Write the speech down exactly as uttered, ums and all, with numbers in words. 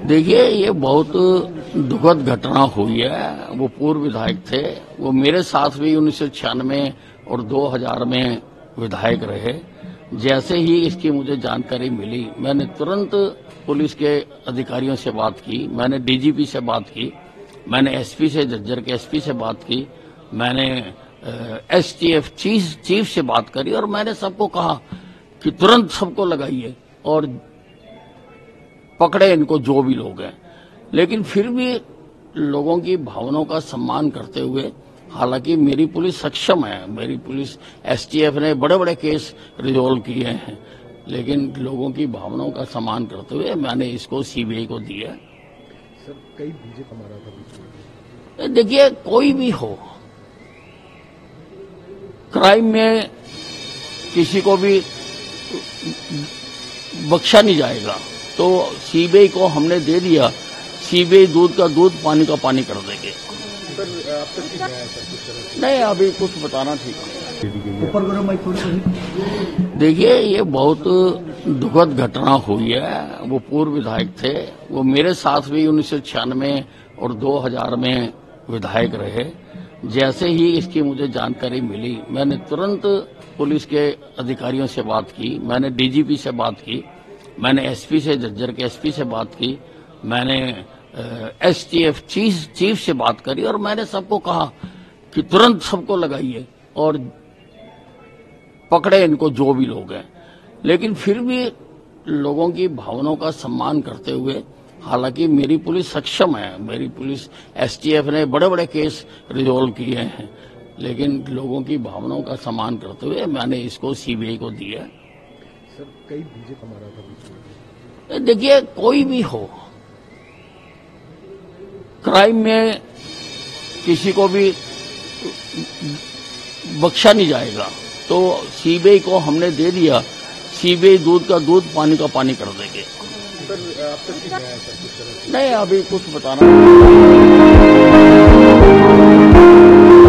देखिए, ये बहुत दुखद घटना हुई है। वो पूर्व विधायक थे, वो मेरे साथ भी उन्नीस सौ छियानवे और दो हज़ार में विधायक रहे। जैसे ही इसकी मुझे जानकारी मिली, मैंने तुरंत पुलिस के अधिकारियों से बात की, मैंने डीजीपी से बात की, मैंने एसपी से, झज्जर के एसपी से बात की, मैंने एसटीएफ चीफ चीफ से बात करी और मैंने सबको कहा कि तुरंत सबको लगाइए और पकड़े इनको, जो भी लोग हैं। लेकिन फिर भी लोगों की भावनाओं का सम्मान करते हुए, हालांकि मेरी पुलिस सक्षम है, मेरी पुलिस एसटीएफ ने बड़े बड़े केस रिजोल्व किए हैं, लेकिन लोगों की भावनाओं का सम्मान करते हुए मैंने इसको सीबीआई को दिया। सर, कई बीजे हमारा था। देखिए, कोई भी हो, क्राइम में किसी को भी बख्शा नहीं जाएगा। तो सीबीआई को हमने दे दिया, सीबीआई दूध का दूध, पानी का पानी कर देंगे। सर, आप तक ठीक है सर? नहीं, अभी कुछ बताना ठीक नहीं। देखिए, ये बहुत दुखद घटना हुई है। वो पूर्व विधायक थे, वो मेरे साथ भी उन्नीस सौ छियानवे और दो हज़ार में विधायक रहे। जैसे ही इसकी मुझे जानकारी मिली, मैंने तुरंत पुलिस के अधिकारियों से बात की, मैंने डीजीपी से बात की, मैंने एसपी से, झज्जर के एसपी से बात की, मैंने एसटीएफ चीफ चीफ से बात करी और मैंने सबको कहा कि तुरंत सबको लगाइए और पकड़े इनको, जो भी लोग हैं। लेकिन फिर भी लोगों की भावनाओं का सम्मान करते हुए, हालांकि मेरी पुलिस सक्षम है, मेरी पुलिस एसटीएफ ने बड़े बड़े केस रिजोल्व किए हैं, लेकिन लोगों की भावनाओं का सम्मान करते हुए मैंने इसको सीबीआई को दिया। सर, कई बीजे हमारा था। देखिए, कोई भी हो, क्राइम में किसी को भी बख्शा नहीं जाएगा। तो सीबीआई को हमने दे दिया, सीबीआई दूध का दूध, पानी का पानी कर देंगे। सर, आप तक ठीक है सर? नहीं, अभी कुछ बताना